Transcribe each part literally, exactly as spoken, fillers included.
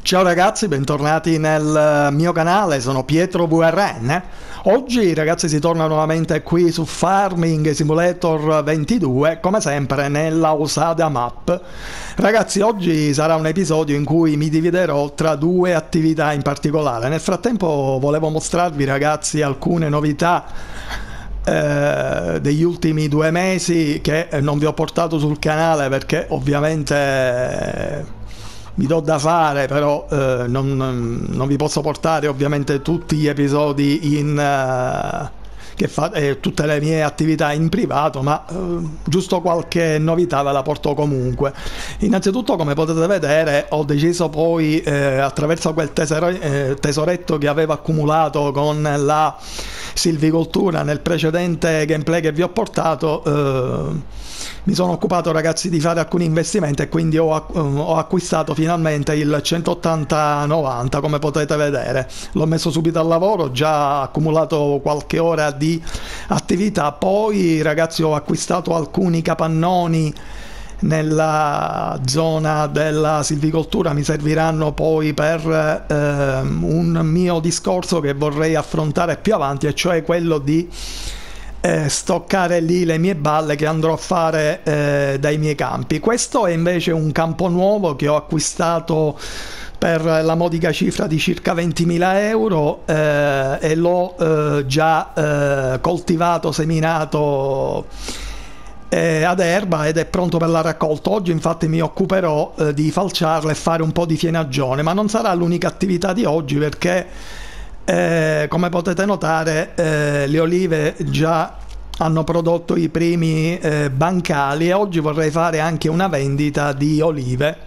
Ciao ragazzi, bentornati nel mio canale, sono Pietro V R N. Oggi ragazzi si torna nuovamente qui su Farming Simulator ventidue, come sempre nella Usada Map. Ragazzi, oggi sarà un episodio in cui mi dividerò tra due attività in particolare. Nel frattempo volevo mostrarvi ragazzi alcune novità eh, degli ultimi due mesi che non vi ho portato sul canale perché ovviamente mi do da fare, però eh, non, non vi posso portare ovviamente tutti gli episodi in uh, che fa, eh, tutte le mie attività in privato, ma uh, giusto qualche novità ve la porto comunque. Innanzitutto, come potete vedere, ho deciso poi eh, attraverso quel tesoro, eh, tesoretto che avevo accumulato con la silvicoltura nel precedente gameplay che vi ho portato, eh, mi sono occupato ragazzi di fare alcuni investimenti e quindi ho, ho acquistato finalmente il centottanta novanta, come potete vedere. L'ho messo subito al lavoro, già accumulato qualche ora di attività. Poi ragazzi ho acquistato alcuni capannoni nella zona della silvicoltura, mi serviranno poi per eh, un mio discorso che vorrei affrontare più avanti, e cioè quello di Eh, stoccare lì le mie balle che andrò a fare eh, dai miei campi. Questo è invece un campo nuovo che ho acquistato per la modica cifra di circa ventimila euro eh, e l'ho eh, già eh, coltivato, seminato eh, ad erba ed è pronto per la raccolta. Oggi infatti mi occuperò eh, di falciarlo e fare un po' di fienagione, ma non sarà l'unica attività di oggi perché Eh, come potete notare eh, le olive già hanno prodotto i primi eh, bancali e oggi vorrei fare anche una vendita di olive.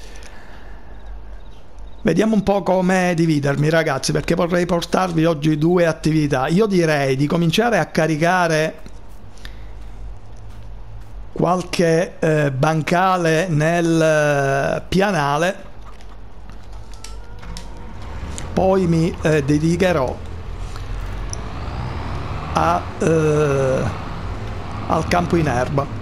Vediamo un po' come dividermi ragazzi, perché vorrei portarvi oggi due attività. Io direi di cominciare a caricare qualche eh, bancale nel eh, pianale. Poi mi eh, dedicherò a, eh, al campo in erba.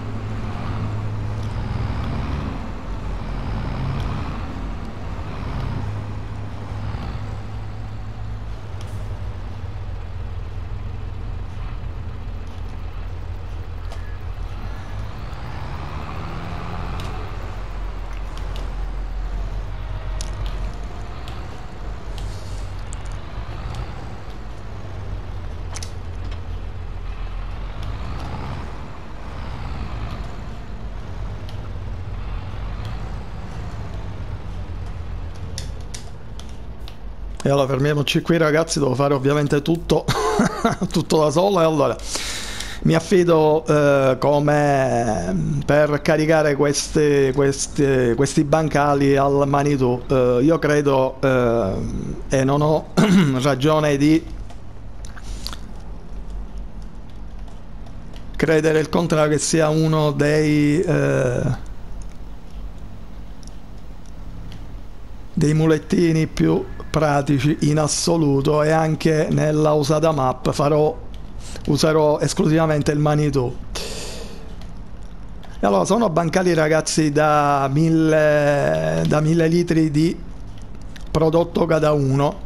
E allora fermiamoci qui ragazzi, devo fare ovviamente tutto tutto da solo. E allora mi affido eh, come per caricare questi, questi, questi bancali al Manitou. Eh, io credo eh, e non ho ragione di credere il contrario, che sia uno dei eh, dei mulettini più pratici in assoluto, e anche nella Usada Map farò userò esclusivamente il Manitou. E allora sono bancali ragazzi da mille da mille litri di prodotto cada uno.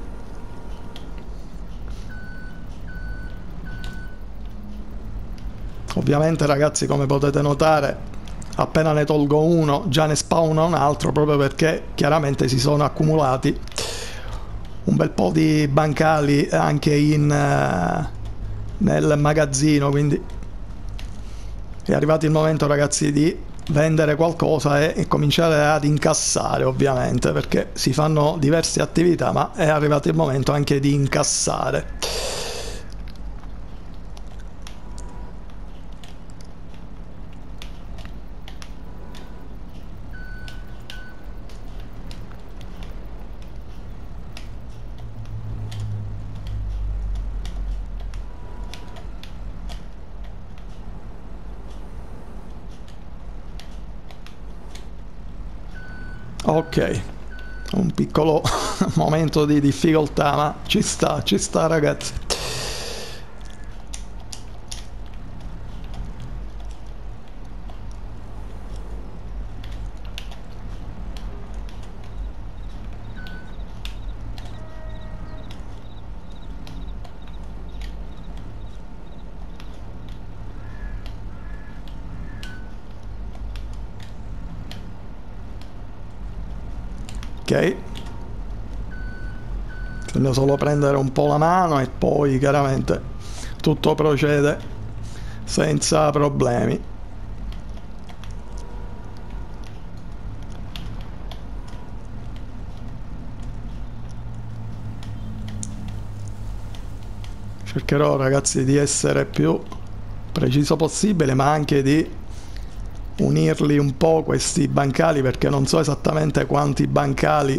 Ovviamente ragazzi, come potete notare, appena ne tolgo uno già ne spawna un altro, proprio perché chiaramente si sono accumulati un bel po' di bancali anche in, uh, nel magazzino, quindi è arrivato il momento ragazzi di vendere qualcosa e, e cominciare ad incassare, ovviamente perché si fanno diverse attività, ma è arrivato il momento anche di incassare. Ok, un piccolo momento di difficoltà, ma ci sta, ci sta ragazzi. Ok, bisogna solo prendere un po' la mano e poi chiaramente tutto procede senza problemi. Cercherò, ragazzi, di essere più preciso possibile, ma anche di unirli un po' questi bancali, perché non so esattamente quanti bancali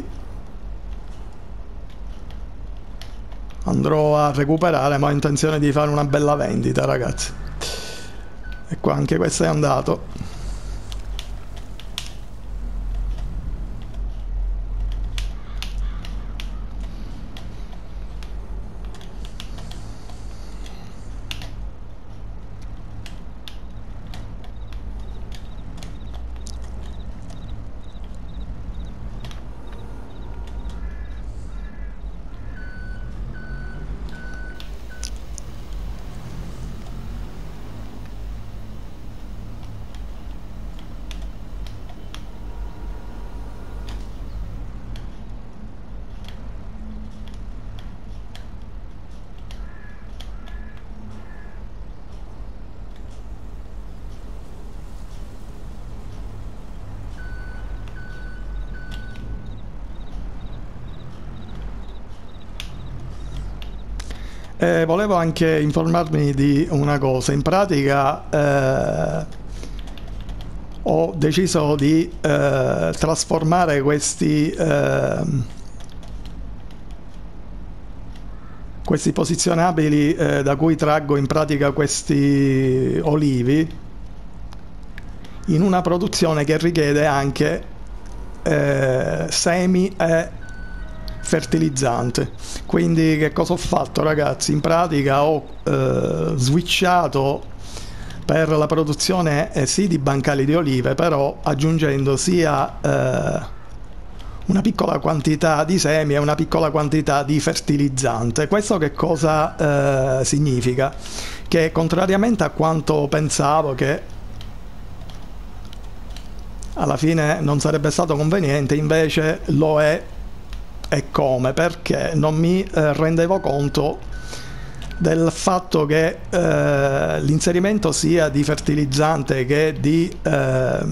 andrò a recuperare, ma ho intenzione di fare una bella vendita, ragazzi. E qua anche questo è andato. Eh, volevo anche informarmi di una cosa. In pratica eh, ho deciso di eh, trasformare questi eh, questi posizionabili eh, da cui traggo in pratica questi olivi in una produzione che richiede anche eh, semi e fertilizzante. Quindi che cosa ho fatto, ragazzi? In pratica ho eh, switchato per la produzione eh, sì di bancali di olive, però aggiungendo sia eh, una piccola quantità di semi e una piccola quantità di fertilizzante. Questo che cosa eh, significa? Che contrariamente a quanto pensavo, che alla fine non sarebbe stato conveniente, invece lo è. E come? Perché non mi eh, rendevo conto del fatto che eh, l'inserimento sia di fertilizzante che di eh,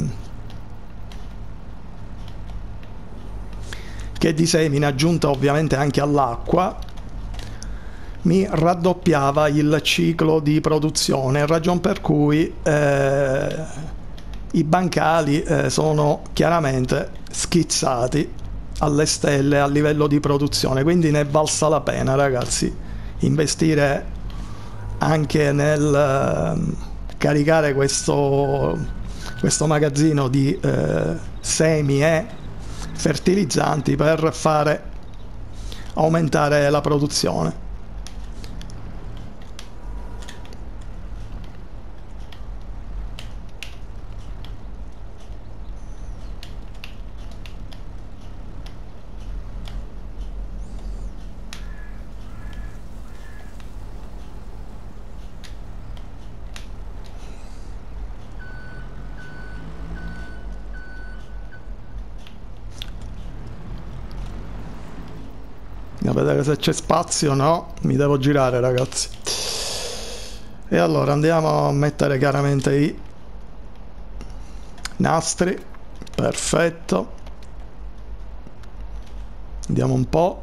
che di semi, in aggiunta ovviamente anche all'acqua, mi raddoppiava il ciclo di produzione, ragion per cui eh, i bancali eh, sono chiaramente schizzati alle stelle a livello di produzione. Quindi ne è valsa la pena, ragazzi, investire anche nel eh, caricare questo, questo magazzino di eh, semi e fertilizzanti per fare aumentare la produzione. A vedere se c'è spazio. No, mi devo girare, ragazzi. E allora andiamo a mettere chiaramente i nastri. Perfetto, andiamo un po'.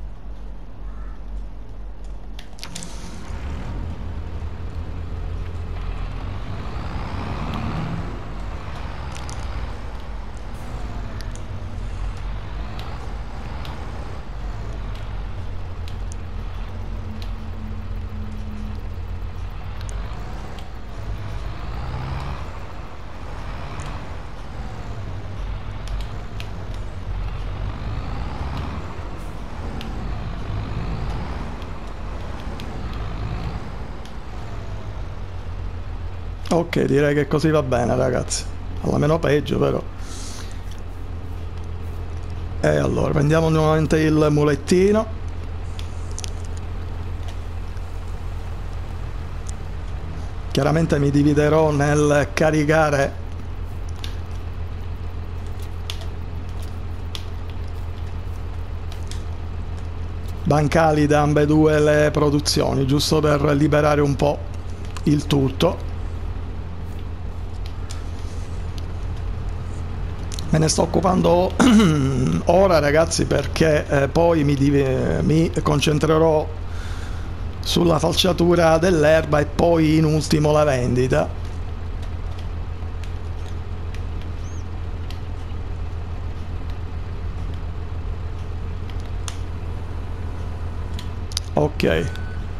Ok, direi che così va bene, ragazzi. Alla meno peggio, però. E allora prendiamo nuovamente il mulettino. Chiaramente mi dividerò nel caricare bancali da ambedue le produzioni, giusto per liberare un po' il tutto. Me ne sto occupando ora, ragazzi, perché eh, poi mi, mi concentrerò sulla falciatura dell'erba e poi in ultimo la vendita. Ok.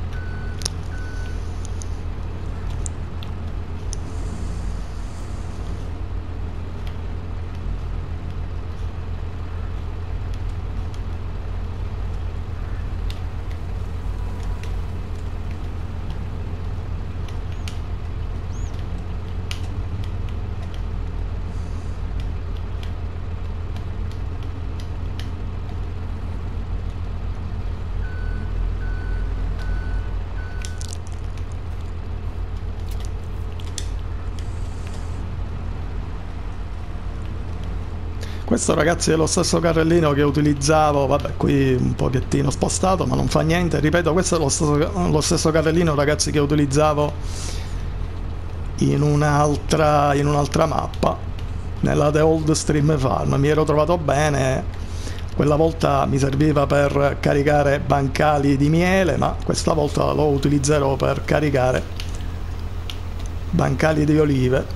Questo, ragazzi, è lo stesso carrellino che utilizzavo, vabbè, qui un pochettino spostato, ma non fa niente. Ripeto, questo è lo stesso, lo stesso carrellino, ragazzi, che utilizzavo in un'altra in un'altra mappa, nella The Old Stream Farm. Mi ero trovato bene, quella volta mi serviva per caricare bancali di miele, ma questa volta lo utilizzerò per caricare bancali di olive.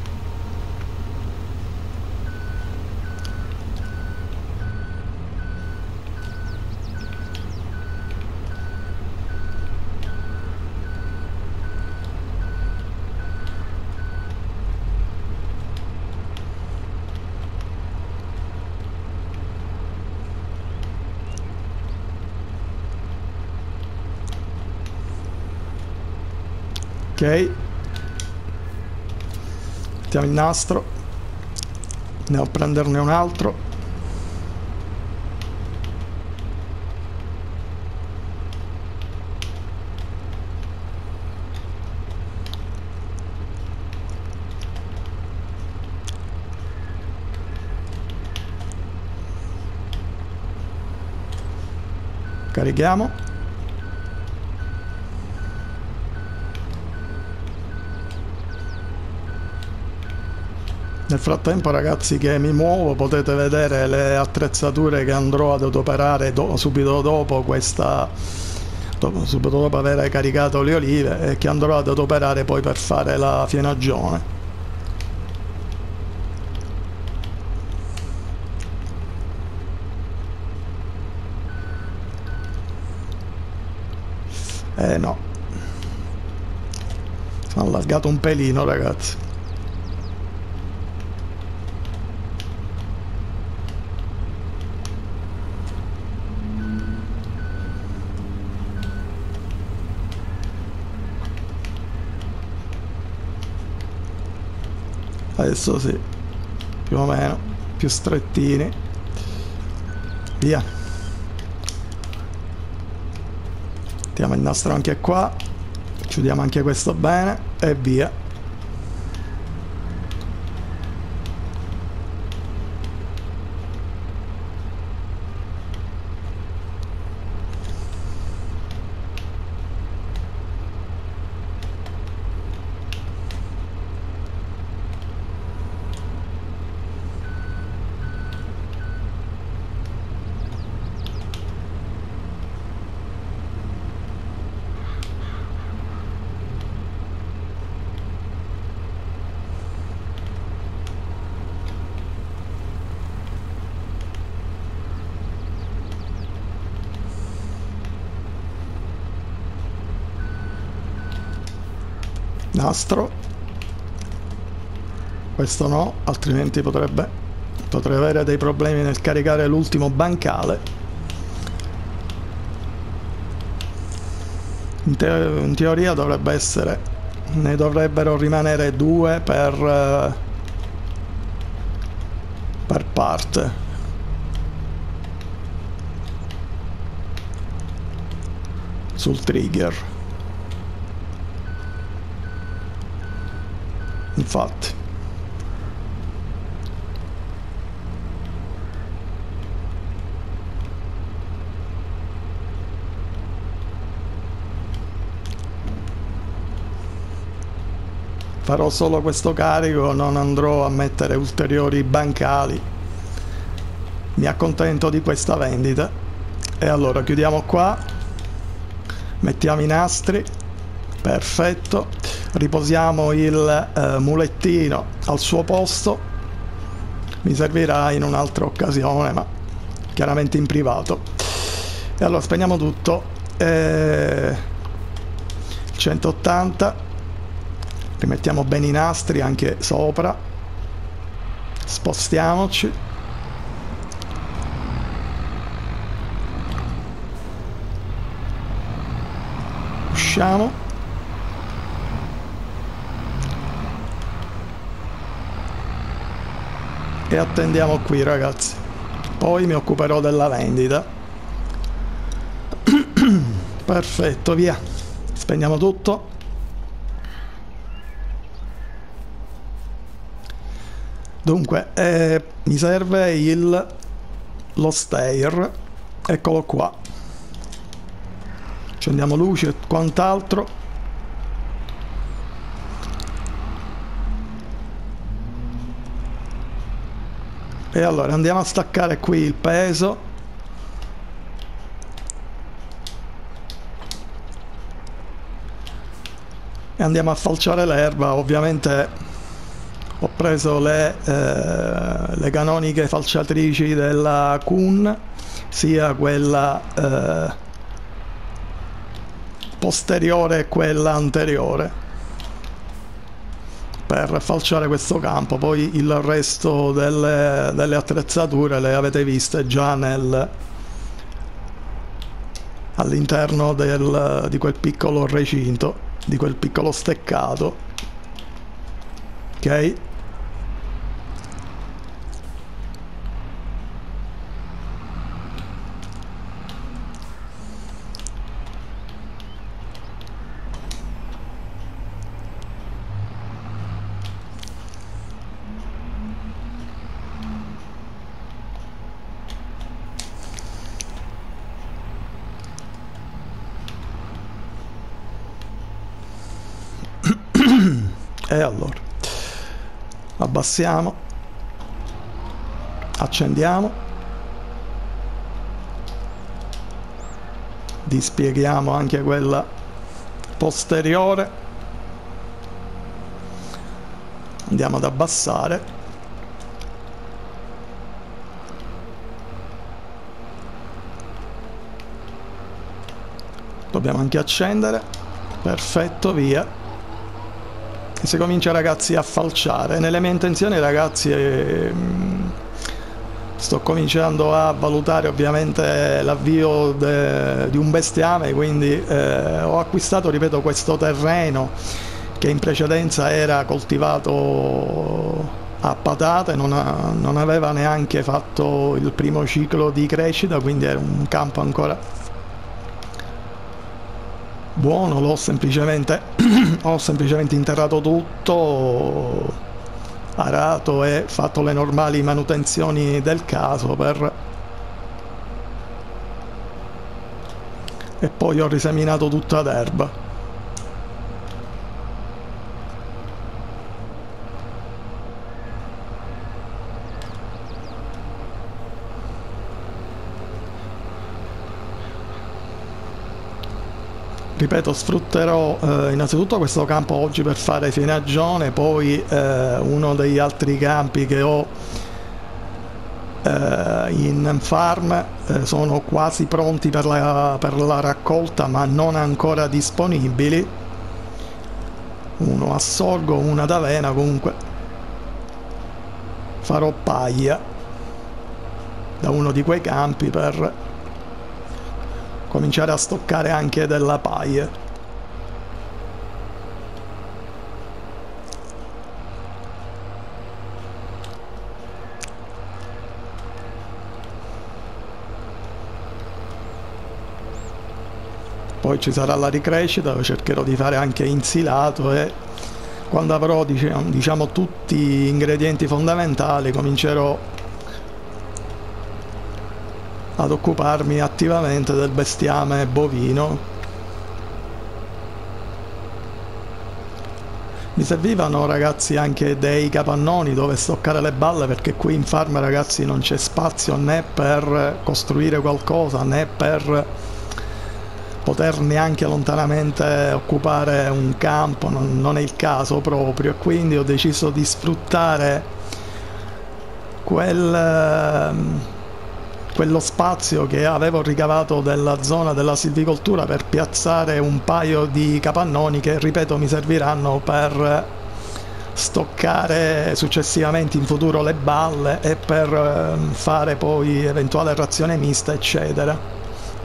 Ok, mettiamo il nastro, andiamo a prenderne un altro. Carichiamo. Nel frattempo, ragazzi, che mi muovo, potete vedere le attrezzature che andrò ad adoperare do subito dopo questa dopo, subito dopo aver caricato le olive, e che andrò ad adoperare poi per fare la fienagione. Eh no, sono allargato un pelino, ragazzi. Adesso sì, più o meno, più strettini. Via. Mettiamo il nastro anche qua, chiudiamo anche questo bene e via. Nastro, questo no, altrimenti potrebbe potrei avere dei problemi nel caricare l'ultimo bancale. In, te in teoria dovrebbe essere, ne dovrebbero rimanere due per uh, per parte. Sul trigger. Infatti. farò solo questo carico, non andrò a mettere ulteriori bancali, mi accontento di questa vendita. E allora chiudiamo qua, mettiamo i nastri, perfetto, riposiamo il eh, mulettino al suo posto, mi servirà in un'altra occasione ma chiaramente in privato. E allora spegniamo tutto, eh, centottanta, rimettiamo bene i nastri anche sopra, spostiamoci, usciamo e attendiamo qui ragazzi, poi mi occuperò della vendita. Perfetto, via, spegniamo tutto. Dunque eh, mi serve il lo stair, eccolo qua, accendiamo luci e quant'altro. E allora andiamo a staccare qui il peso, e andiamo a falciare l'erba. Ovviamente ho preso le, eh, le canoniche falciatrici della Kuhn, sia quella eh, posteriore che quella anteriore, per falciare questo campo. Poi il resto delle, delle attrezzature le avete viste già nel all'interno del, di quel piccolo recinto, di quel piccolo steccato. Ok? E allora abbassiamo, accendiamo, dispieghiamo anche quella posteriore, andiamo ad abbassare, dobbiamo anche accendere, perfetto, via. E si comincia ragazzi a falciare. Nelle mie intenzioni ragazzi eh, sto cominciando a valutare ovviamente l'avvio di un bestiame, quindi eh, ho acquistato, ripeto, questo terreno che in precedenza era coltivato a patate, non, ha, non aveva neanche fatto il primo ciclo di crescita, quindi era un campo ancora buono. L'ho semplicemente ho semplicemente interrato tutto, arato e fatto le normali manutenzioni del caso per e poi ho riseminato tutta d'erba. Ripeto, sfrutterò eh, innanzitutto questo campo oggi per fare finaggione, poi eh, uno degli altri campi che ho eh, in farm eh, sono quasi pronti per la, per la raccolta ma non ancora disponibili, uno a sorgo, una d'avena. Comunque farò paglia da uno di quei campi per cominciare a stoccare anche della paglia. Poi ci sarà la ricrescita, cercherò di fare anche insilato e quando avrò diciamo, diciamo tutti gli ingredienti fondamentali comincerò ad occuparmi attivamente del bestiame bovino. Mi servivano, ragazzi, anche dei capannoni dove stoccare le balle, perché qui in farm, ragazzi, non c'è spazio né per costruire qualcosa né per poter neanche lontanamente occupare un campo, non, non è il caso proprio, e quindi ho deciso di sfruttare quel, quello spazio che avevo ricavato della zona della silvicoltura per piazzare un paio di capannoni che, ripeto, mi serviranno per stoccare successivamente in futuro le balle e per fare poi eventuale razione mista, eccetera.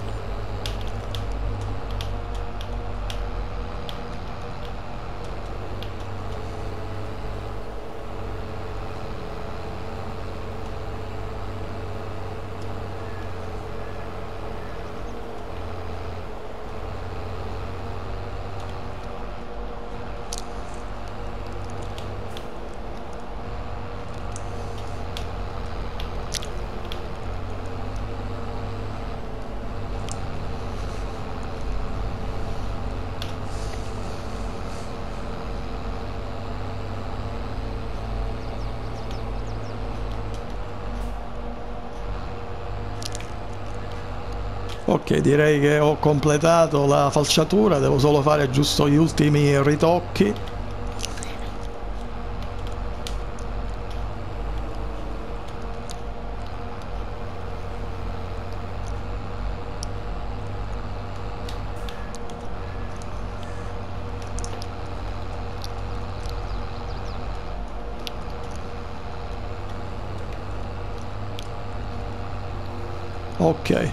Ok, direi che ho completato la falciatura, devo solo fare giusto gli ultimi ritocchi. Ok.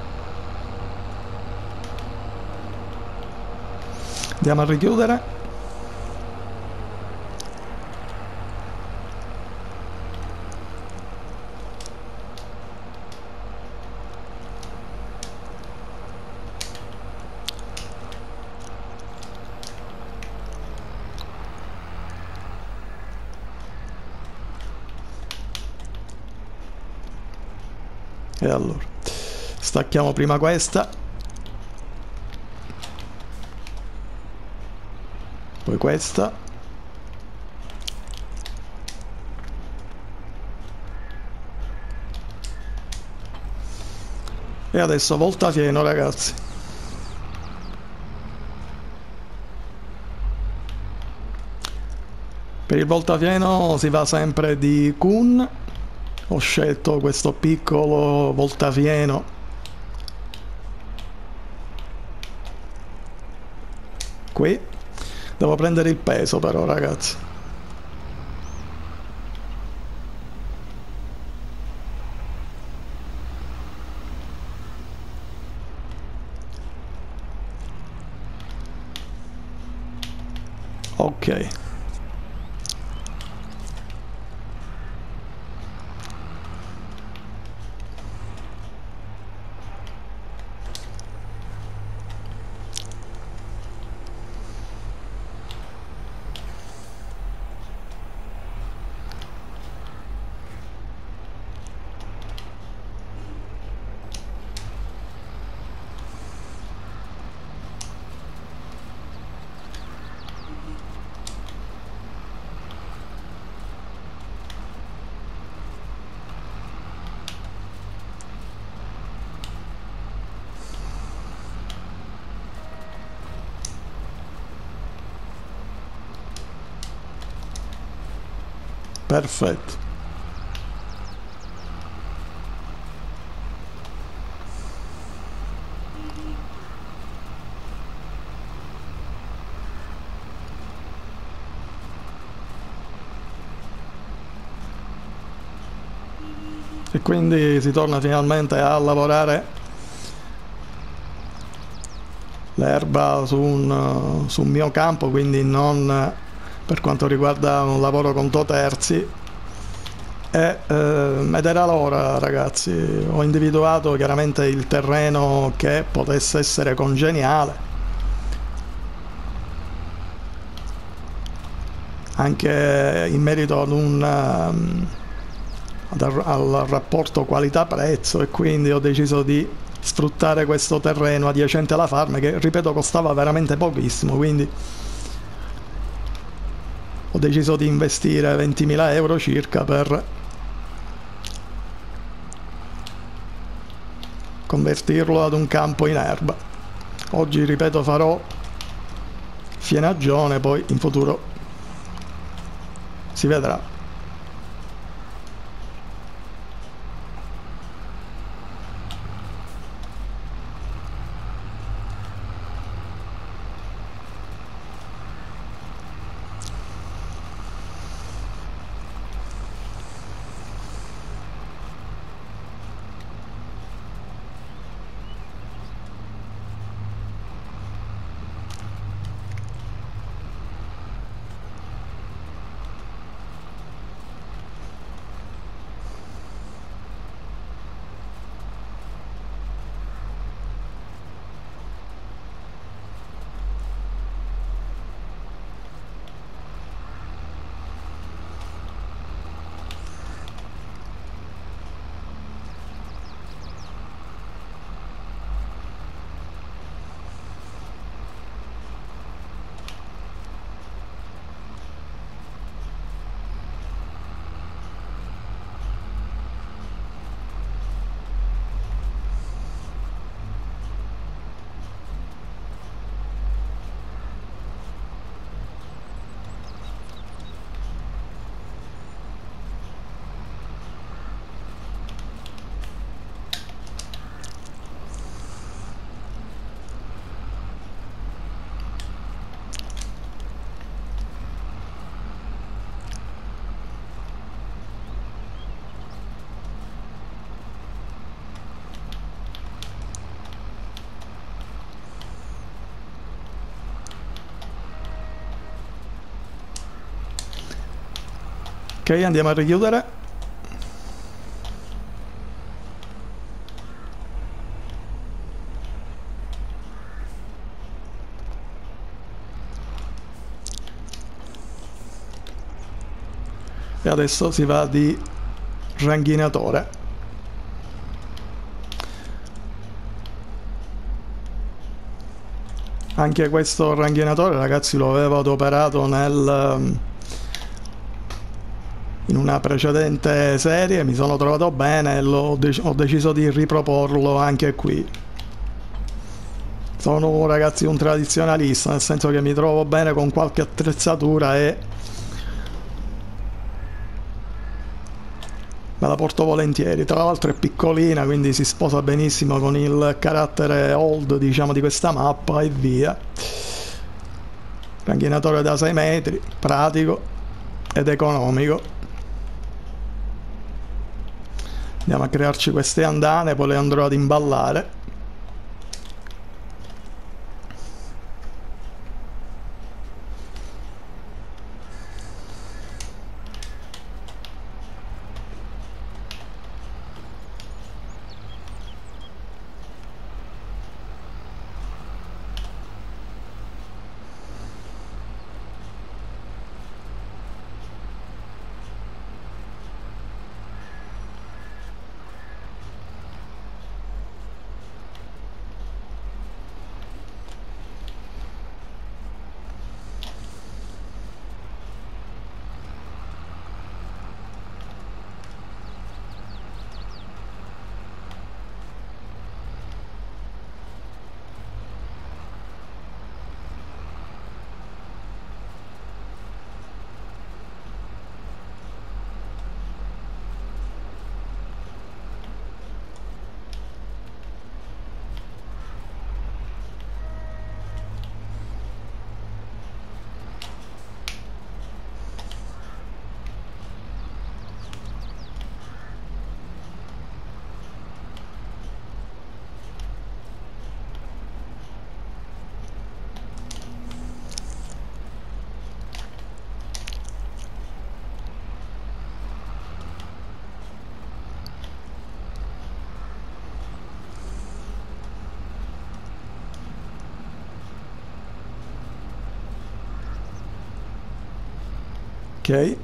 Andiamo a richiudere. E allora, stacchiamo prima questa, poi questa, e adesso voltafieno, ragazzi. Per il voltafieno si va sempre di Kuhn. Ho scelto questo piccolo voltafieno qui. Devo prendere il peso però, ragazzi. Ok. Perfetto. E quindi si torna finalmente a lavorare l'erba su un, su un mio campo, quindi non per quanto riguarda un lavoro conto terzi. E, eh, ed era l'ora, ragazzi. Ho individuato chiaramente il terreno che potesse essere congeniale, anche in merito ad un um, al rapporto qualità-prezzo, e quindi ho deciso di sfruttare questo terreno adiacente alla farm che, ripeto, costava veramente pochissimo, quindi ho deciso di investire ventimila euro circa per convertirlo ad un campo in erba. Oggi, ripeto, farò fienagione, poi in futuro si vedrà. Ok, andiamo a richiudere. E adesso si va di ranghinatore. Anche questo ranghinatore, ragazzi, lo avevo adoperato nel... in una precedente serie, mi sono trovato bene e l'ho dec- ho deciso di riproporlo anche qui. Sono, ragazzi, un tradizionalista, nel senso che mi trovo bene con qualche attrezzatura e me la porto volentieri. Tra l'altro è piccolina, quindi si sposa benissimo con il carattere old, diciamo, di questa mappa e via. Ranchinatore da sei metri, pratico ed economico. Andiamo a crearci queste andane, poi le andrò ad imballare. Ok.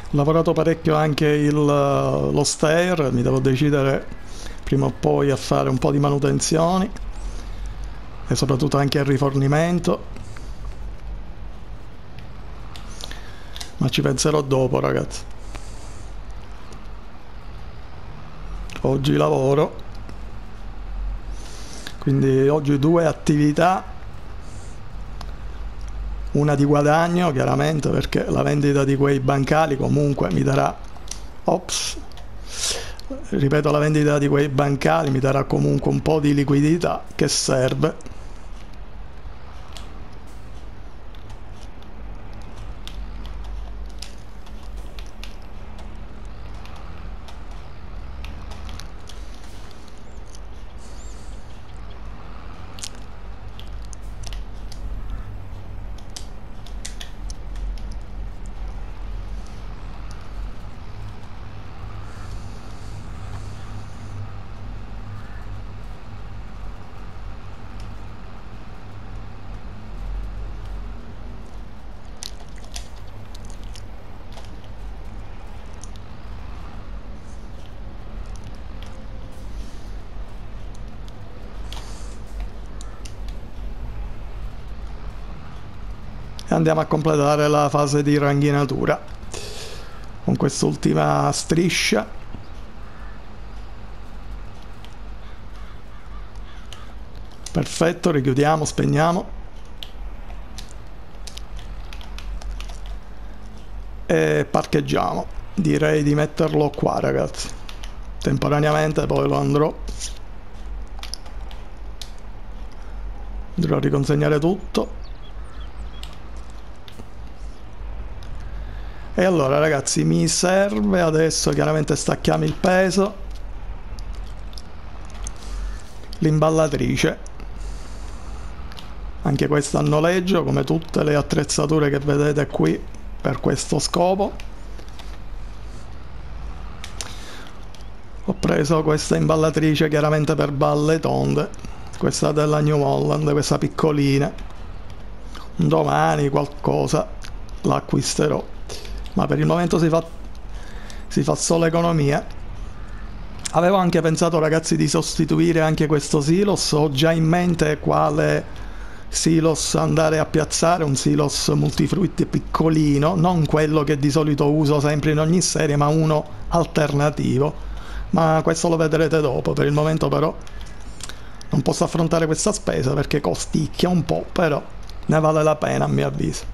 lavorato parecchio anche il, lo stair, mi devo decidere prima o poi a fare un po' di manutenzioni e soprattutto anche il rifornimento, ma ci penserò dopo, ragazzi. Oggi lavoro, quindi oggi due attività, una di guadagno chiaramente, perché la vendita di quei bancali comunque mi darà, ops, ripeto, la vendita di quei bancali mi darà comunque un po' di liquidità che serve. E andiamo a completare la fase di ranghinatura con quest'ultima striscia. Perfetto, richiudiamo, spegniamo e parcheggiamo. Direi di metterlo qua, ragazzi, temporaneamente, poi lo andrò andrò a riconsegnare tutto. E allora, ragazzi, mi serve adesso, chiaramente stacchiamo il peso, l'imballatrice, anche questa a noleggio come tutte le attrezzature che vedete qui per questo scopo. Ho preso questa imballatrice chiaramente per balle tonde, questa della New Holland, questa piccolina. Domani qualcosa l'acquisterò, ma per il momento si fa, si fa solo economia. Avevo anche pensato, ragazzi, di sostituire anche questo silos. Ho già in mente quale silos andare a piazzare, un silos multifrutti piccolino, non quello che di solito uso sempre in ogni serie, ma uno alternativo, ma questo lo vedrete dopo. Per il momento però non posso affrontare questa spesa perché costicchia un po', però ne vale la pena a mio avviso.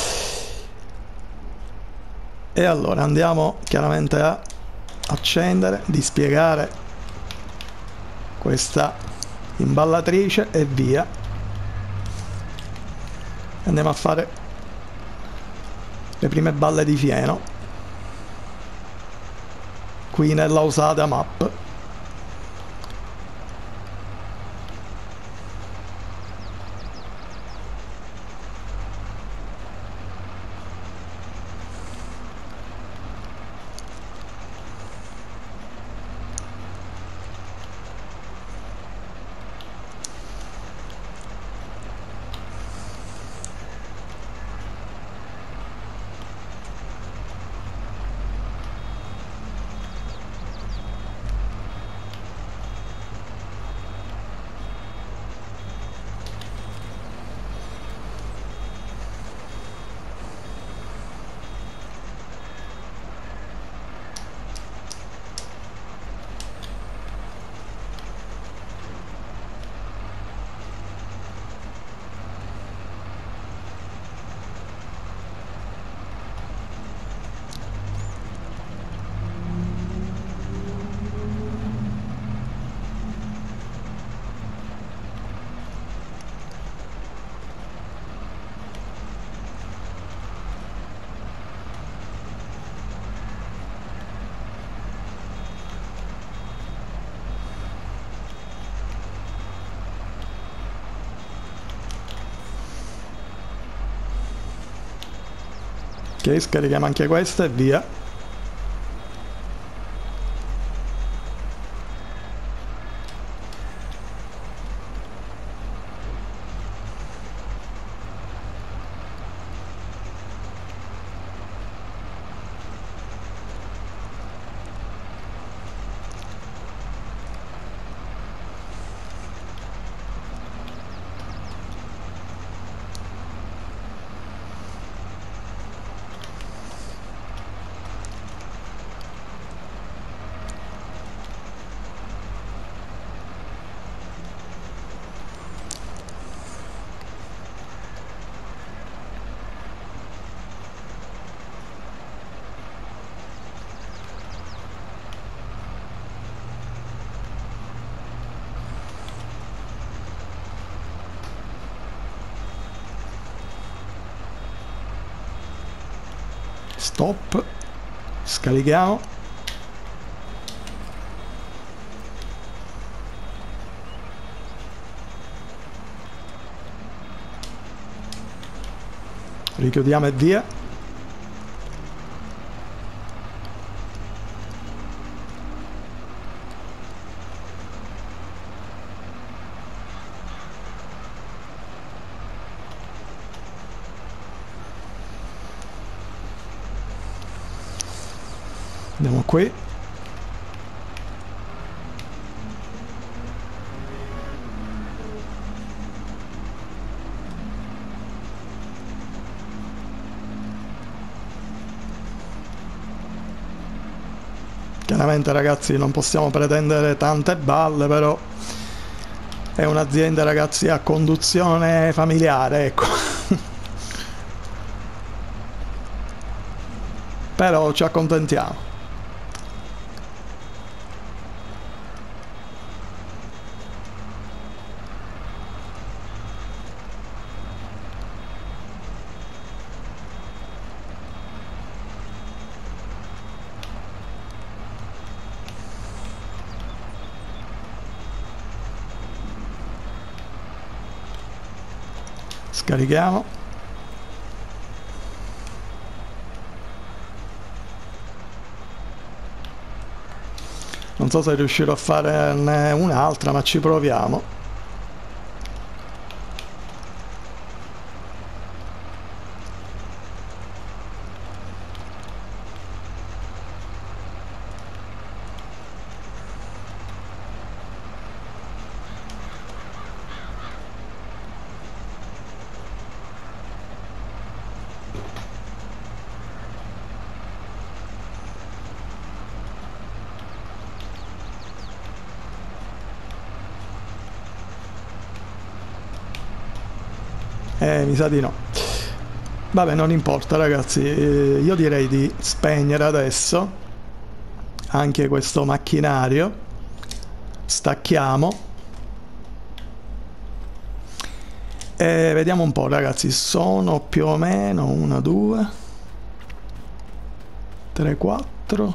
E allora andiamo chiaramente a accendere, dispiegare questa imballatrice e via. Andiamo a fare le prime balle di fieno qui nella usata map. Ok, scarichiamo anche questa e via. Stop. Scarichiamo. Richiudiamo e via. Andiamo qui. Chiaramente ragazzi non possiamo pretendere tante balle, però è un'azienda ragazzi a conduzione familiare, ecco. Però ci accontentiamo. Scarichiamo. Non so se riuscirò a farne un'altra, ma ci proviamo. Eh, mi sa di no. Vabbè, non importa ragazzi, eh, io direi di spegnere adesso anche questo macchinario. Stacchiamo e vediamo un po' ragazzi. Sono più o meno uno, due, tre, quattro,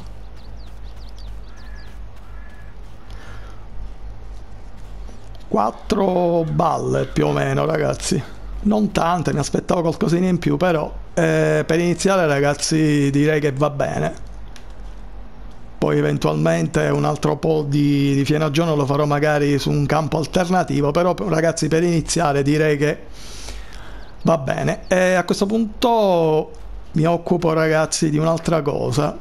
quattro balle più o meno ragazzi. Non tante, mi aspettavo qualcosina in più, però eh, per iniziare ragazzi direi che va bene. Poi eventualmente un altro po' di, di fieno a giorno lo farò magari su un campo alternativo, però ragazzi per iniziare direi che va bene. E a questo punto mi occupo ragazzi di un'altra cosa.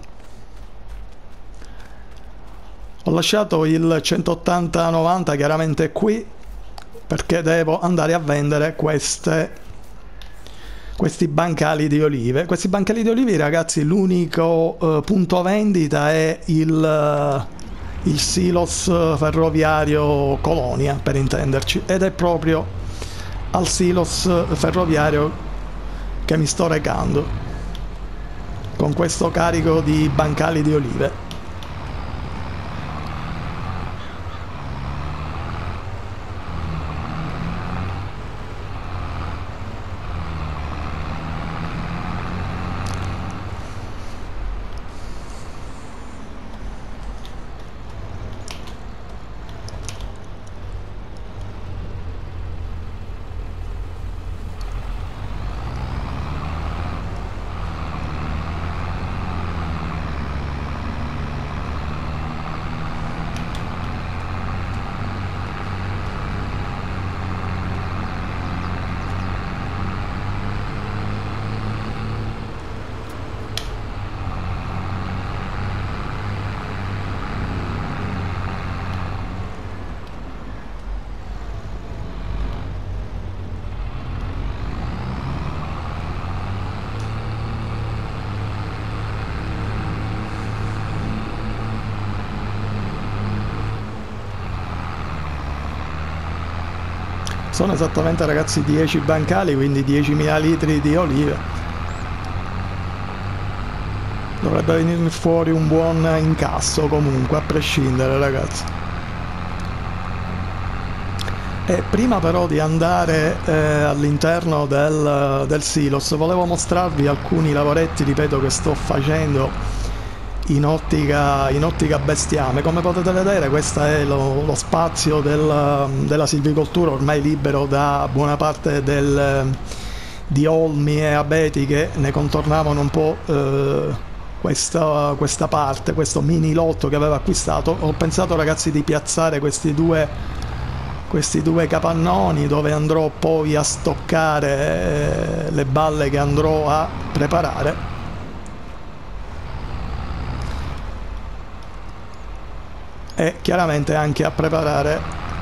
Ho lasciato il centottanta novanta chiaramente qui, perché devo andare a vendere queste, questi bancali di olive. Questi bancali di olive ragazzi, l'unico uh, punto vendita è il, uh, il silos ferroviario Colonia, per intenderci, ed è proprio al silos ferroviario che mi sto recando con questo carico di bancali di olive. Sono esattamente ragazzi dieci bancali, quindi diecimila litri di olive. Dovrebbe venirmi fuori un buon incasso comunque, a prescindere ragazzi. E prima però di andare eh, all'interno del, del silos volevo mostrarvi alcuni lavoretti, ripeto, che sto facendo in ottica, in ottica bestiame. Come potete vedere questo è lo, lo spazio del, della silvicoltura, ormai libero da buona parte del, di olmi e abeti che ne contornavano un po' eh, questa, questa parte, questo mini lotto che avevo acquistato. Ho pensato, ragazzi, di piazzare questi due questi due capannoni dove andrò poi a stoccare le balle che andrò a preparare. E chiaramente anche a preparare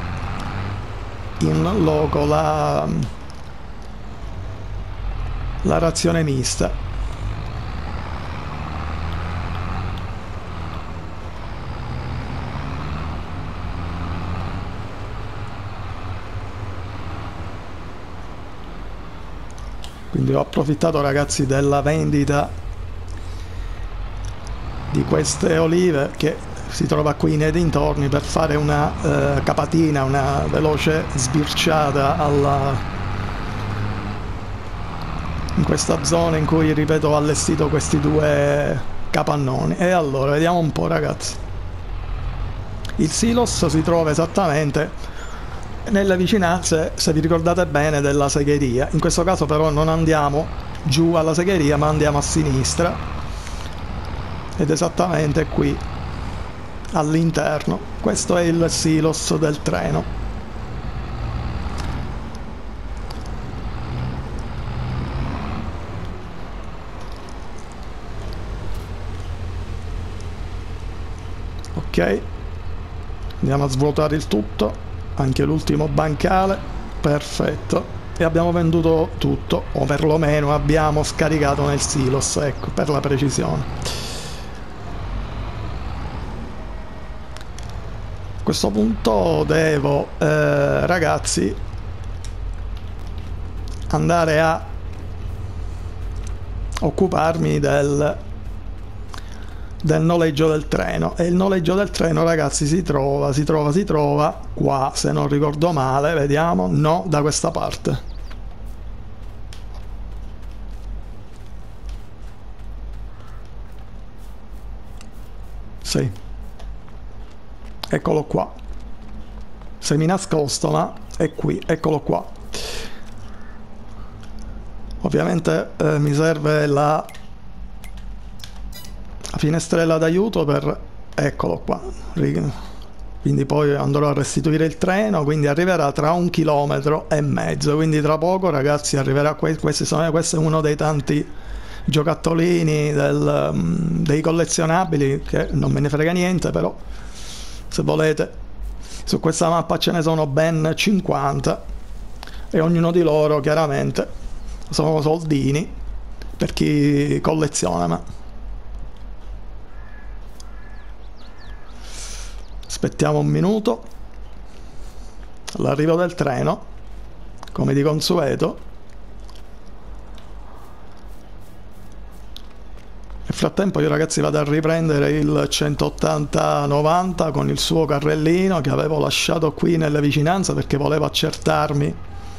in loco la, la razione mista. Quindi ho approfittato, ragazzi, della vendita di queste olive che si trova qui nei dintorni per fare una eh, capatina, una veloce sbirciata alla... in questa zona in cui, ripeto, ho allestito questi due capannoni. E allora vediamo un po', ragazzi. Il silos si trova esattamente nelle vicinanze, se vi ricordate bene, della segheria. In questo caso però non andiamo giù alla segheria, ma andiamo a sinistra, ed esattamente qui all'interno. Questo è il silos del treno. Ok, andiamo a svuotare il tutto, anche l'ultimo bancale. Perfetto, e abbiamo venduto tutto, o perlomeno abbiamo scaricato nel silos, ecco, per la precisione. A questo punto devo, eh, ragazzi, andare a occuparmi del del noleggio del treno. E il noleggio del treno, ragazzi, si trova, si trova, si trova qua, se non ricordo male, vediamo, no, da questa parte. Sì, eccolo qua, semi nascosto, ma è qui, eccolo qua. Ovviamente eh, mi serve la la finestrella d'aiuto per... eccolo qua. Quindi poi andrò a restituire il treno, quindi arriverà tra un chilometro e mezzo, quindi tra poco, ragazzi, arriverà. Questi sono, questo è uno dei tanti giocattolini del, dei collezionabili, che non me ne frega niente, però se volete, su questa mappa ce ne sono ben cinquanta e ognuno di loro chiaramente sono soldini per chi colleziona. Ma aspettiamo un minuto l'arrivo del treno, come di consueto. Nel frattempo io, ragazzi, vado a riprendere il centottanta novanta con il suo carrellino che avevo lasciato qui nelle vicinanze, perché volevo accertarmi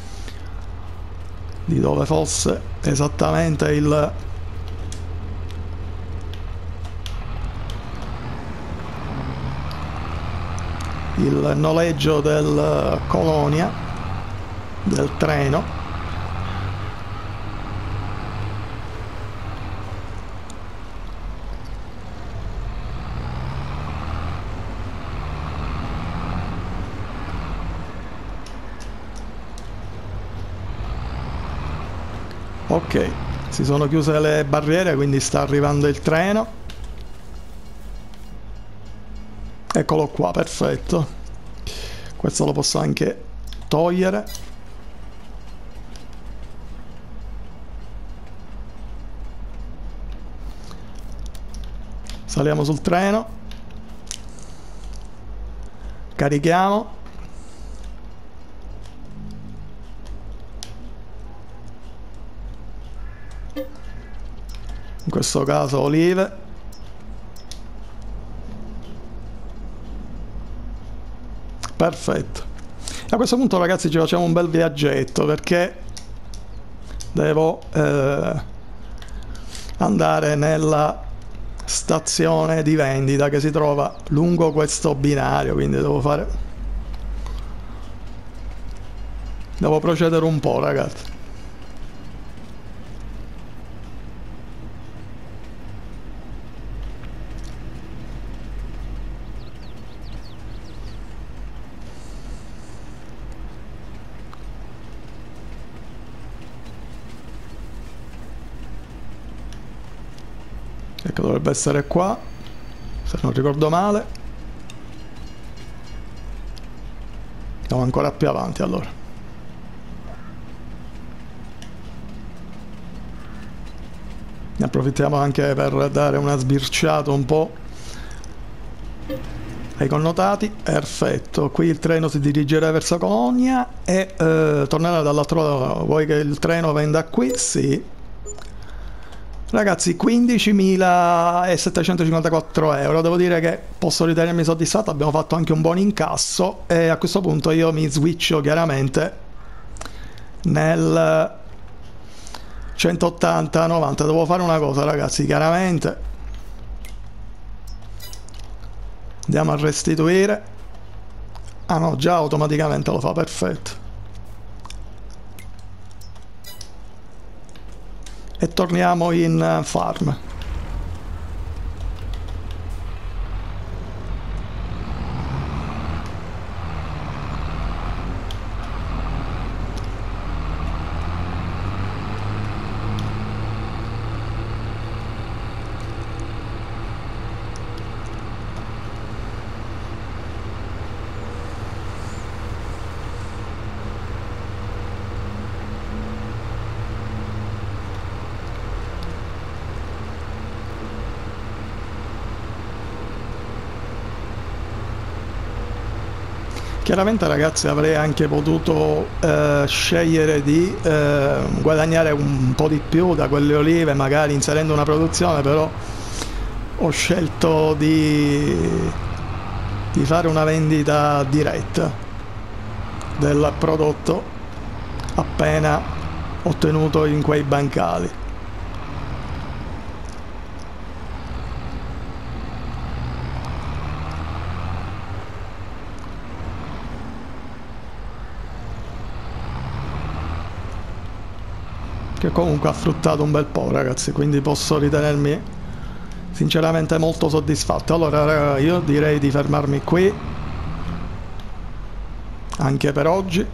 di dove fosse esattamente il il noleggio del Colonia, del treno. Ok, si sono chiuse le barriere, quindi sta arrivando il treno. Eccolo qua, perfetto. Questo lo posso anche togliere. Saliamo sul treno. Carichiamo. In questo caso olive. Perfetto. A questo punto ragazzi ci facciamo un bel viaggetto perché devo eh, andare nella stazione di vendita che si trova lungo questo binario, quindi devo fare devo procedere un po', ragazzi. Ecco, dovrebbe essere qua, se non ricordo male. Andiamo ancora più avanti allora. Ne approfittiamo anche per dare una sbirciata un po' ai connotati. Perfetto, qui il treno si dirigerà verso Colonia e eh, tornerà dall'altro lato. Vuoi che il treno venga qui? Sì. Ragazzi, quindicimilasettecentocinquantaquattro euro, devo dire che posso ritenermi soddisfatto, abbiamo fatto anche un buon incasso e a questo punto io mi switcho chiaramente nel centottanta novanta. Devo fare una cosa ragazzi, chiaramente andiamo a restituire. Ah no, già automaticamente lo fa, perfetto. E torniamo in farm. Chiaramente ragazzi avrei anche potuto eh, scegliere di eh, guadagnare un po' di più da quelle olive, magari inserendo una produzione, però ho scelto di, di fare una vendita diretta del prodotto appena ottenuto in quei bancali. Che comunque ha fruttato un bel po', ragazzi, quindi posso ritenermi sinceramente molto soddisfatto. Allora io direi di fermarmi qui anche per oggi.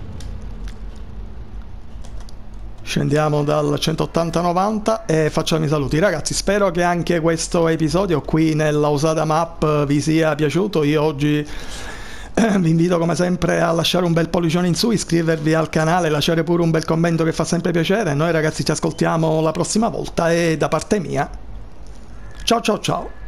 Scendiamo dal centottanta novanta e facciamo i saluti. Ragazzi, spero che anche questo episodio qui nella Usata Map vi sia piaciuto. Io oggi vi invito come sempre a lasciare un bel pollicione in su, iscrivervi al canale, lasciare pure un bel commento che fa sempre piacere. Noi ragazzi ci ascoltiamo la prossima volta e da parte mia ciao ciao ciao.